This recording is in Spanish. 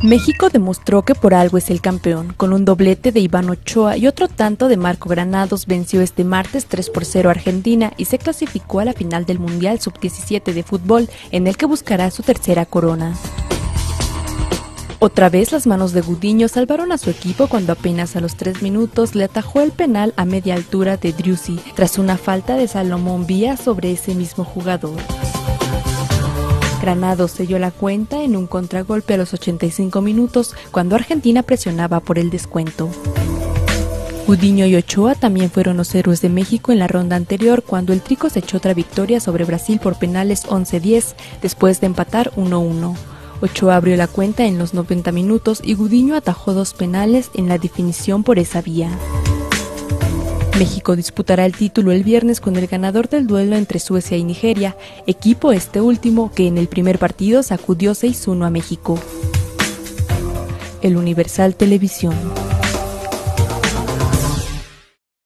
México demostró que por algo es el campeón. Con un doblete de Iván Ochoa y otro tanto de Marco Granados, venció este martes 3-0 a Argentina y se clasificó a la final del Mundial Sub-17 de fútbol, en el que buscará su tercera corona. Otra vez las manos de Gudiño salvaron a su equipo cuando apenas a los 3 minutos le atajó el penal a media altura de Driussi, tras una falta de Salomón Vía sobre ese mismo jugador. Granados selló la cuenta en un contragolpe a los 85 minutos, cuando Argentina presionaba por el descuento. Gudiño y Ochoa también fueron los héroes de México en la ronda anterior, cuando el Trico se echó otra victoria sobre Brasil por penales 11-10, después de empatar 1-1. Ochoa abrió la cuenta en los 90 minutos y Gudiño atajó 2 penales en la definición por esa vía. México disputará el título el viernes con el ganador del duelo entre Suecia y Nigeria, equipo este último que en el primer partido sacudió 6-1 a México. El Universal Televisión.